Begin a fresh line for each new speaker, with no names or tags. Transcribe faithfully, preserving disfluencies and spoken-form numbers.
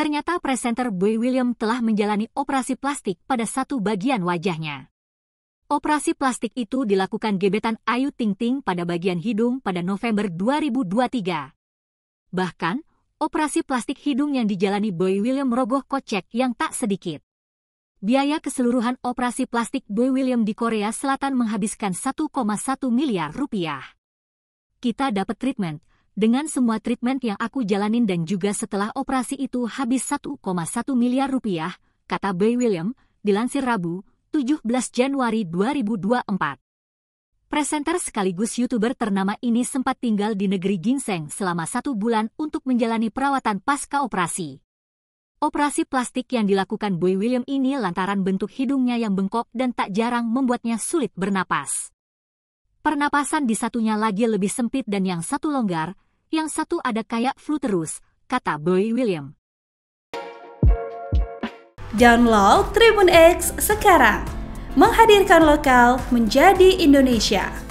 ternyata presenter Boy William telah menjalani operasi plastik pada satu bagian wajahnya. Operasi plastik itu dilakukan gebetan Ayu Ting Ting pada bagian hidung pada November dua ribu dua puluh tiga. Bahkan, operasi plastik hidung yang dijalani Boy William merogoh kocek yang tak sedikit. Biaya keseluruhan operasi plastik Boy William di Korea Selatan menghabiskan satu koma satu miliar rupiah. Kita dapat treatment. Dengan semua treatment yang aku jalanin dan juga setelah operasi itu habis satu koma satu miliar rupiah, kata Boy William, dilansir Rabu, tujuh belas Januari dua ribu dua puluh empat. Presenter sekaligus YouTuber ternama ini sempat tinggal di negeri ginseng selama satu bulan untuk menjalani perawatan pasca operasi. Operasi plastik yang dilakukan Boy William ini lantaran bentuk hidungnya yang bengkok dan tak jarang membuatnya sulit bernapas. Pernapasan di satunya lagi lebih sempit dan yang satu longgar, yang satu ada kayak flu terus, kata Boy William.
Download Tribun X sekarang, menghadirkan lokal menjadi Indonesia.